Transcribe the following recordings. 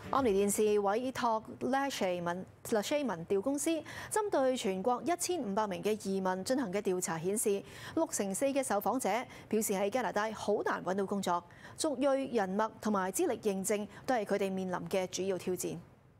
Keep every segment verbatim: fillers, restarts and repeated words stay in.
安妮電視委託 Lashay 民 Lashay 民調公司針對全國一千五百名嘅移民進行嘅調查顯示，六成四嘅受訪者表示喺加拿大好難揾到工作，族裔、人脈同埋資歷認證都係佢哋面臨嘅主要挑戰。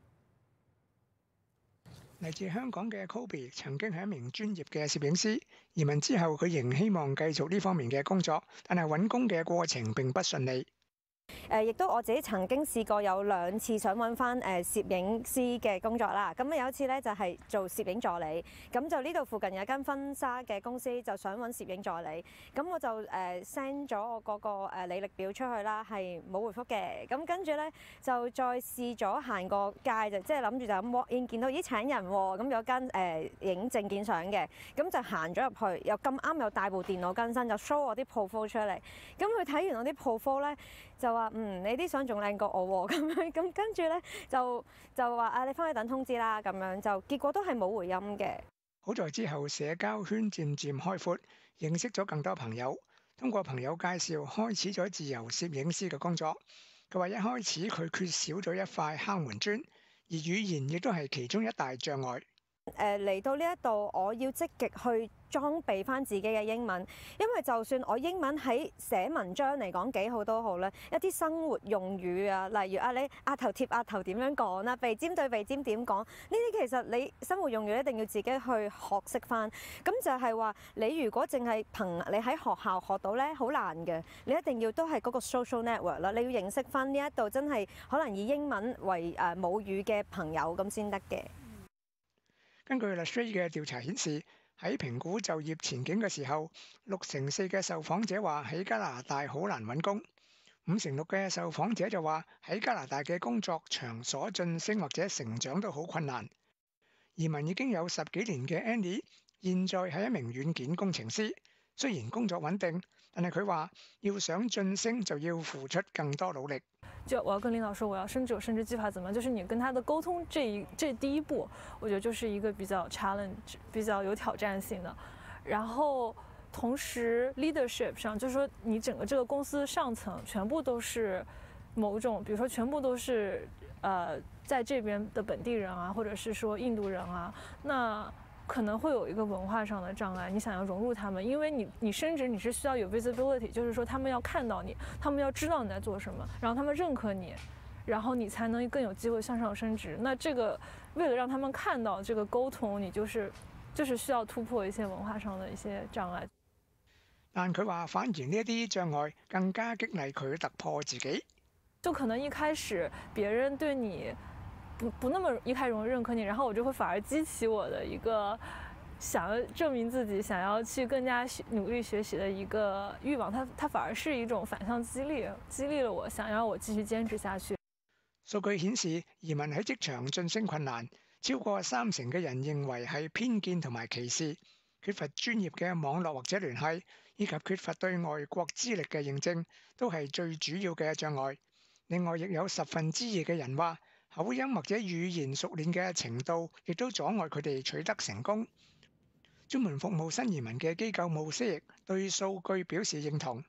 嚟自香港嘅 Kobe 曾經係一名專業嘅攝影師，移民之後佢仍希望繼續呢方面嘅工作，但係揾工嘅過程並不順利。 誒，亦都我自己曾經試過有兩次想揾翻誒攝影師嘅工作啦。咁有一次咧就係做攝影助理，咁就呢度附近有間婚紗嘅公司就想揾攝影助理，咁我就誒 send 咗我嗰個誒履歷表出去啦，係冇回覆嘅。咁跟住咧就再試咗行個街就即係諗住就咁 walk in 見到咦請人喎，咁有間誒影證件相嘅，咁就行咗入去，又咁啱有帶部電腦更新，就 show 我啲 profile 出嚟。咁佢睇完我啲 profile 咧就話嗯，你啲相仲靚過我喎，咁樣咁跟住咧就就話啊，你翻去等通知啦，咁樣就結果都係冇回音嘅。 好在之後社交圈漸漸開闊，認識咗更多朋友。通過朋友介紹，開始咗自由攝影師嘅工作。佢話一開始佢缺少咗一塊敲門磚，而語言亦都係其中一大障礙。 誒嚟到呢一度，我要積極去裝備翻自己嘅英文，因為就算我英文喺寫文章嚟講幾好都好咧，一啲生活用語啊，例如啊你額頭貼額頭點樣講啦，鼻尖對鼻尖點講，呢啲其實你生活用語一定要自己去學識翻。咁就係話你如果淨係憑你喺學校學到咧，好難嘅，你一定要都係嗰個 social network 啦，你要認識翻呢一度真係可能以英文為誒母語嘅朋友咁先得嘅。 根據 Lashay 嘅調查顯示，喺評估就業前景嘅時候，六成四嘅受訪者話喺加拿大好難揾工，五成六嘅受訪者就話喺加拿大嘅工作場所晉升或者成長都好困難。移民已經有十幾年嘅 Andy， 現在係一名軟件工程師，雖然工作穩定，但係佢話要想晉升就要付出更多努力。 就我要跟領導說我要升職，升職計劃怎麼樣？就是你跟他的溝通這一這第一步，我覺得就是一個比較 challenge、比較有挑戰性的。然後同時 leadership 上，就是說你整個這個公司上層全部都是某種，比如說全部都是呃在這邊的本地人啊，或者是說印度人啊，那可能會有一個文化上的障礙，你想要融入他們，因為你你升職你是需要有 visibility， 就是說他們要看到你，他們要知道你在做什麼，然後他們認可你，然後你才能更有機會向上升職。那這個為了讓他們看到這個溝通，你就是就是需要突破一些文化上的一些障礙。 但佢話反而呢一啲障礙更加激勵佢突破自己。 就可能一開始別人對你不不那麼一開始容易認可你，然後我就會反而激起我的一個想要證明自己、想要去更加努力學習的一個慾望。它它反而是一種反向激勵，激勵了我，想要我繼續堅持下去。 數據顯示，移民喺職場晉升困難，超過三成嘅人認為係偏見同埋歧視，缺乏專業嘅網絡或者聯繫，以及缺乏對外國資歷嘅認證，都係最主要嘅障礙。另外，亦有十分之二嘅人話，口音或者語言熟練嘅程度，亦都阻礙佢哋取得成功。專門服務新移民嘅機構Mosaic對數據表示認同。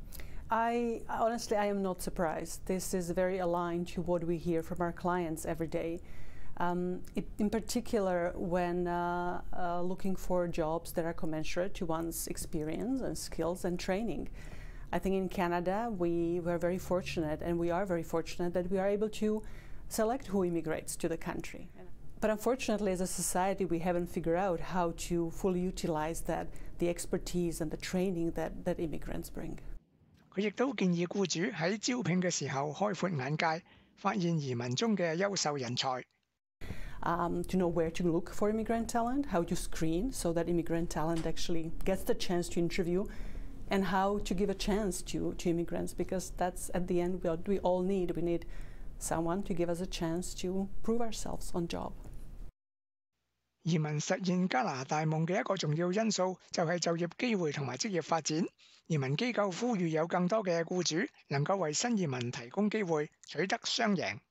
I honestly, I am not surprised. This is very aligned to what we hear from our clients every day. Um, it, in particular, when uh, uh, looking for jobs that are commensurate to one's experience and skills and training. I think in Canada, we were very fortunate, and we are very fortunate that we are able to select who immigrates to the country. But unfortunately, as a society, we haven't figured out how to fully utilize that, the expertise and the training that, that immigrants bring. 佢亦都建議僱主喺招聘嘅時候開闊眼界，發現移民中嘅優秀人才。 Um, to know where to look for immigrant talent, how to screen so that immigrant talent actually gets the chance to interview, and how to give a chance to, to immigrants, because that's at the end what we all need. We need someone to give us a chance to prove ourselves on job. 移民實現加拿大夢嘅一個重要因素就係就業機會同埋職業發展。移民機構呼籲有更多嘅僱主能夠為新移民提供機會，取得雙贏。